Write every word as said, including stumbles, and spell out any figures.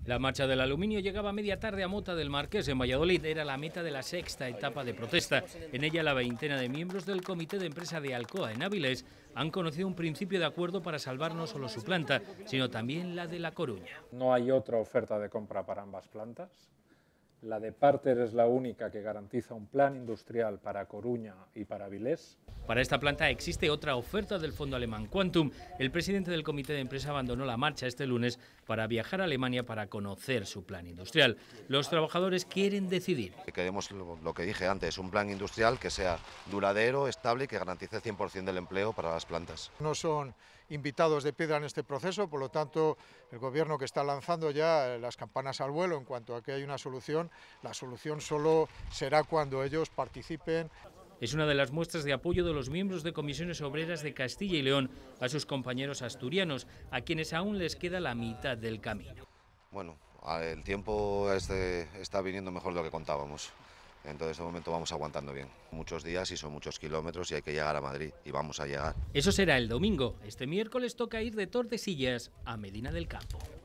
La marcha del aluminio llegaba a media tarde a Mota del Marqués, en Valladolid. Era la meta de la sexta etapa de protesta. En ella, la veintena de miembros del comité de empresa de Alcoa, en Avilés, han conocido un principio de acuerdo para salvar no solo su planta, sino también la de La Coruña. No hay otra oferta de compra para ambas plantas. La de Parter es la única que garantiza un plan industrial para Coruña y para Avilés. Para esta planta existe otra oferta del fondo alemán Quantum. El presidente del comité de empresa abandonó la marcha este lunes para viajar a Alemania para conocer su plan industrial. Los trabajadores quieren decidir. Queremos lo que dije antes, un plan industrial que sea duradero, estable y que garantice el cien por cien del empleo para las plantas. No son invitados de piedra en este proceso, por lo tanto el gobierno que está lanzando ya las campanas al vuelo en cuanto a que hay una solución, la solución solo será cuando ellos participen. Es una de las muestras de apoyo de los miembros de comisiones obreras de Castilla y León a sus compañeros asturianos, a quienes aún les queda la mitad del camino. Bueno, el tiempo este está viniendo mejor de lo que contábamos. Entonces, de momento vamos aguantando bien. Muchos días y son muchos kilómetros y hay que llegar a Madrid, y vamos a llegar. Eso será el domingo. Este miércoles toca ir de Tordesillas a Medina del Campo.